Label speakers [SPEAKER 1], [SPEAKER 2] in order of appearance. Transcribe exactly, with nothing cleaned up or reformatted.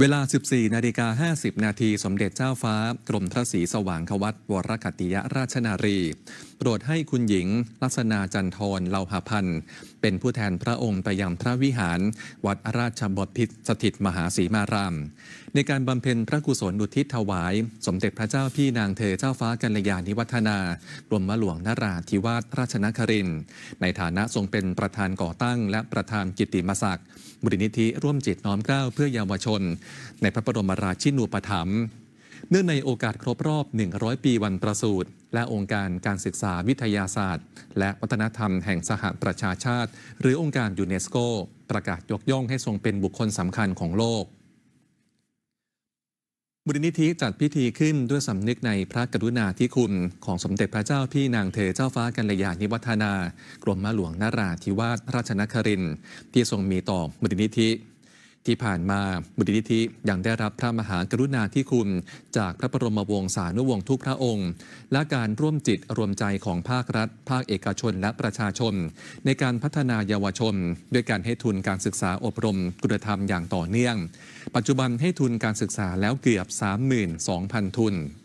[SPEAKER 1] เวลา สิบสี่นาฬิกาห้าสิบนาทีสมเด็จเจ้าฟ้ากรมพระศรีสว่างควัตรวรคัตติยราชนารี โปรดให้คุณหญิงลักษณาจันทรเลาหพันธ์เป็นผู้แทนพระองค์ไปยังพระวิหารวัดราชบพิตรสถิตมหาสีมาราม ในการบำเพ็ญพระกุศลอุทิศถวาย สมเด็จพระเจ้าพี่นางเธอเจ้าฟ้ากัลยาณิวัฒนากรมหลวงนราธิวาสราชนครินทร์ในฐานะทรงเป็นประธานก่อตั้งและประธานกิตติมศักดิ์มูลนิธิร่วมจิตน้อมเกล้าเพื่อเยาวชนในพระบรมราชินูปถัมภ์เนื่องในโอกาสครบรอบ หนึ่งร้อย ปีวันประสูติและองค์การการศึกษาวิทยาศาสตร์และวัฒนธรรมแห่งสหประชาชาติหรือองค์การยูเนสโกประกาศยกย่องให้ทรงเป็นบุคคลสำคัญของโลกมูลนิธิจัดพิธีขึ้นด้วยสำนึกในพระกรุณาธิคุณของสมเด็จพระเจ้าพี่นางเธอเจ้าฟ้ากัลยาณิวัฒนากรมหลวงนราธิวาสราชนครินทร์ที่ทรงมีต่อมูลนิธิที่ผ่านมามูลนิธิยังได้รับพระมหากรุณาธิคุณจากพระบรมวงศานุวงศ์ทุกพระองค์และการร่วมจิตรวมใจของภาครัฐภาคเอกชนและประชาชนในการพัฒนาเยาวชนด้วยการให้ทุนการศึกษาอบรมคุณธรรมอย่างต่อเนื่องปัจจุบันให้ทุนการศึกษาแล้วเกือบ สามหมื่นสองพัน ทุน